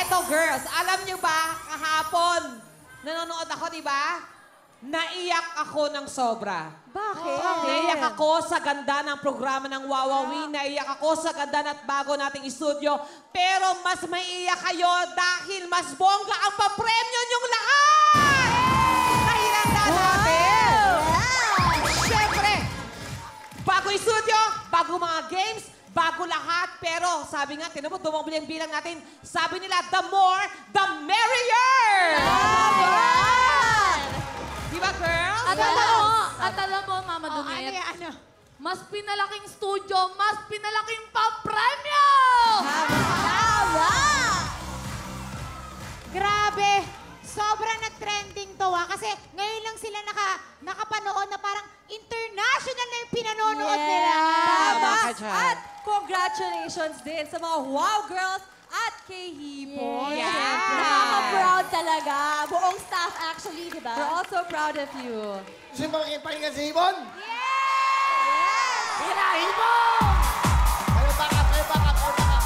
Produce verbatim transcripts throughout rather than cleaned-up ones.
Eto, girls, alam niyo ba, kahapon, nanonood ako, di ba? Naiyak ako ng sobra. Bakit? Naiyak ako sa ganda ng programa ng Wawawin. Naiyak ako sa ganda at bago nating studio. Pero mas maiiyak kayo dahil mas bongga ang papremyo niyong lahat! Nahilanda natin! Siyempre, bago studio, bago mga games, bago lahat. Pero sabi nga, tinabot, dumabili ang bilang natin. Sabi nila, the more, the merrier! Di ba, girls? At alam mo, at alam mo, Mama Oh, Dumet, ano yan, ano? mas pinalaking studio, mas pinalaking pa-premyo! Tama! Grabe! Sobrang nag-trending to, ha? Kasi ngayon lang sila naka, nakapanood na parang international na yung pinanonood nila. Tama. ka dyan. At congratulations din sa mga Wow Girls at kay Hipon. Yeah. Siyempre. Nakaka-proud talaga. Buong staff actually, di ba? We're also proud of you. Gusto mo makipahinga si Ibon? Yes! Hira, Ibon! Kayo backup, kayo backup, kayo backup.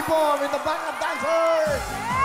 perform with the backup dancers.